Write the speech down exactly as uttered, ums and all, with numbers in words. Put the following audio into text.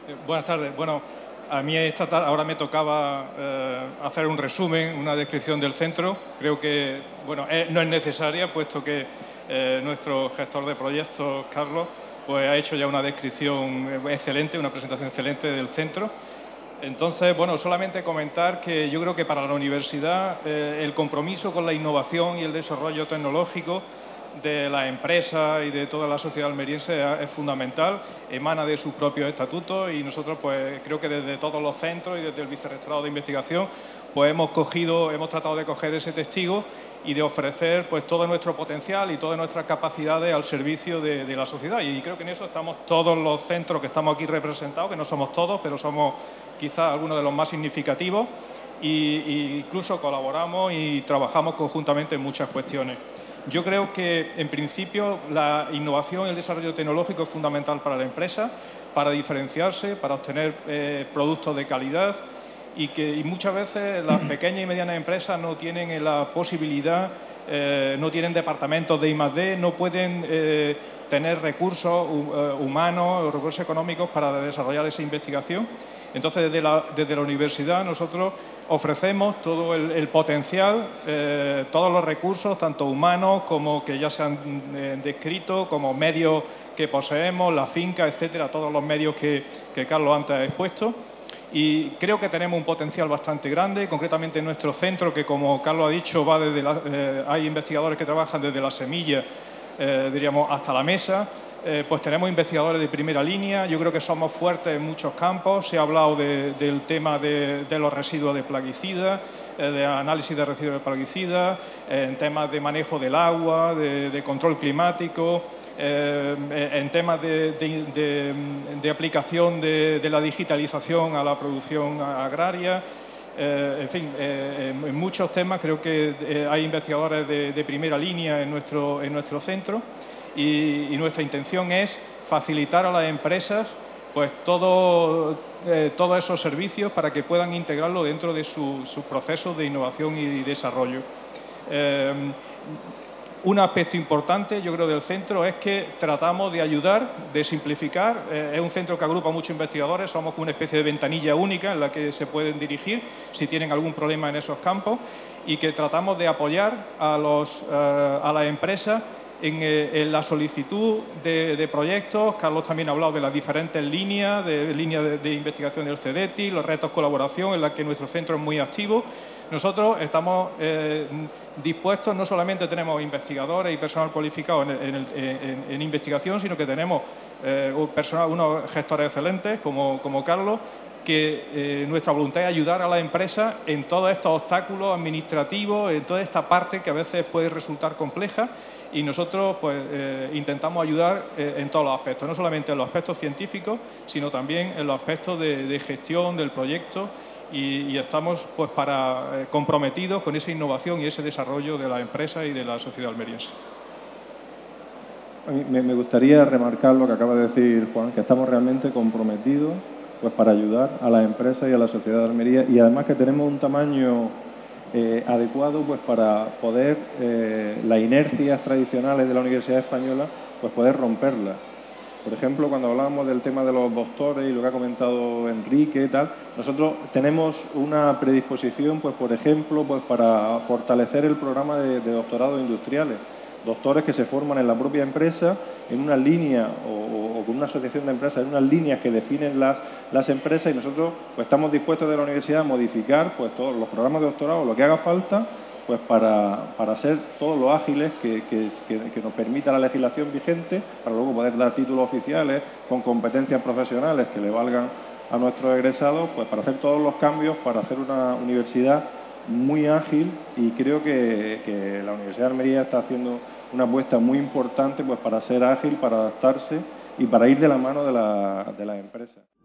Eh, buenas tardes. Bueno, a mí esta tarde, ahora me tocaba eh, hacer un resumen, una descripción del centro. Creo que bueno, es, no es necesaria, puesto que eh, nuestro gestor de proyectos, Carlos, pues ha hecho ya una descripción excelente, una presentación excelente del centro. Entonces, bueno, solamente comentar que yo creo que para la universidad eh, el compromiso con la innovación y el desarrollo tecnológico de la empresa y de toda la sociedad almeriense es fundamental, emana de sus propios estatutos y nosotros pues creo que desde todos los centros y desde el Vicerrectorado de Investigación pues hemos cogido, hemos tratado de coger ese testigo y de ofrecer pues todo nuestro potencial y todas nuestras capacidades al servicio de, de la sociedad, y creo que en eso estamos todos los centros que estamos aquí representados, que no somos todos, pero somos quizás algunos de los más significativos, y, y incluso colaboramos y trabajamos conjuntamente en muchas cuestiones. Yo creo que, en principio, la innovación y el desarrollo tecnológico es fundamental para la empresa, para diferenciarse, para obtener eh, productos de calidad, y que y muchas veces las pequeñas y medianas empresas no tienen la posibilidad, eh, no tienen departamentos de I más D, no pueden eh, tener recursos humanos o recursos económicos para desarrollar esa investigación. Entonces, desde la, desde la universidad nosotros ofrecemos todo el, el potencial, eh, todos los recursos, tanto humanos como que ya se han eh, descrito, como medios que poseemos, la finca, etcétera, todos los medios que, que Carlos antes ha expuesto. Y creo que tenemos un potencial bastante grande, concretamente en nuestro centro, que como Carlos ha dicho, va desde la, eh, hay investigadores que trabajan desde la semilla, eh, diríamos, hasta la mesa. Eh, pues tenemos investigadores de primera línea. Yo creo que somos fuertes en muchos campos. Se ha hablado de, del tema de, de los residuos de plaguicidas, eh, de análisis de residuos de plaguicidas, eh, en temas de manejo del agua, de, de control climático, eh, en temas de, de, de, de aplicación de, de la digitalización a la producción agraria. Eh, en fin, eh, en muchos temas creo que eh, hay investigadores de, de primera línea en nuestro, en nuestro centro. Y, y nuestra intención es facilitar a las empresas pues todo, eh, todos esos servicios para que puedan integrarlo dentro de su, sus procesos de innovación y desarrollo. Eh, un aspecto importante, yo creo, del centro es que tratamos de ayudar, de simplificar. Eh, es un centro que agrupa muchos investigadores, somos una especie de ventanilla única en la que se pueden dirigir si tienen algún problema en esos campos, y que tratamos de apoyar a, los, eh, a las empresas En, eh, en la solicitud de, de proyectos. Carlos también ha hablado de las diferentes líneas, de líneas de, de investigación del CEDETI, los retos colaboración en la que nuestro centro es muy activo. Nosotros estamos eh, dispuestos, no solamente tenemos investigadores y personal cualificado en, en, en, en investigación, sino que tenemos eh, un personal, unos gestores excelentes como, como Carlos, que eh, nuestra voluntad es ayudar a las empresas en todos estos obstáculos administrativos, en toda esta parte que a veces puede resultar compleja, y nosotros pues, eh, intentamos ayudar eh, en todos los aspectos, no solamente en los aspectos científicos, sino también en los aspectos de, de gestión del proyecto, y, y estamos pues, para, eh, comprometidos con esa innovación y ese desarrollo de las empresas y de la sociedad almeriense. A mí me gustaría remarcar lo que acaba de decir Juan, que estamos realmente comprometidos pues, para ayudar a las empresas y a la sociedad de Almería, y además que tenemos un tamaño eh, adecuado pues, para poder eh, las inercias tradicionales de la Universidad Española, pues poder romperlas. Por ejemplo, cuando hablábamos del tema de los doctores y lo que ha comentado Enrique y tal, nosotros tenemos una predisposición, pues por ejemplo, pues para fortalecer el programa de, de doctorados industriales. Doctores que se forman en la propia empresa, en una línea o, o con una asociación de empresas, en unas líneas que definen las, las empresas, y nosotros pues, estamos dispuestos de la universidad a modificar pues, todos los programas de doctorado, lo que haga falta, pues para, para ser todos los ágiles que, que, que, que nos permita la legislación vigente, para luego poder dar títulos oficiales con competencias profesionales que le valgan a nuestros egresados, pues para hacer todos los cambios, para hacer una universidad muy ágil, y creo que, que la Universidad de Almería está haciendo una apuesta muy importante pues, para ser ágil, para adaptarse y para ir de la mano de la, de las empresas.